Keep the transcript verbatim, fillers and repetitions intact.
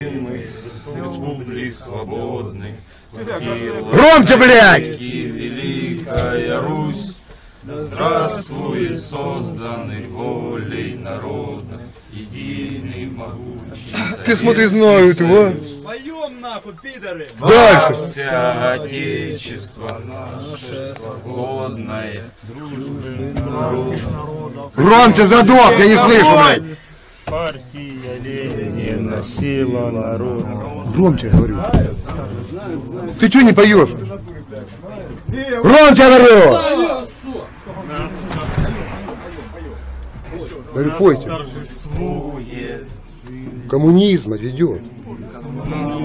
республик свободных. Громче, блядь! Великая Русь, да здравствует созданный волей народных, единый могучий. Ты смотри, знают его. Поем нахуй, пидоры! Дальше. Вся Отечество наше свободное, дружбы народов. Громче задох, я не слышу, блядь. Партия Ленина, сила народа. Громче говорю. Ты что не поешь? Громче говорю! Говорю, пойте. Коммунизм ведет.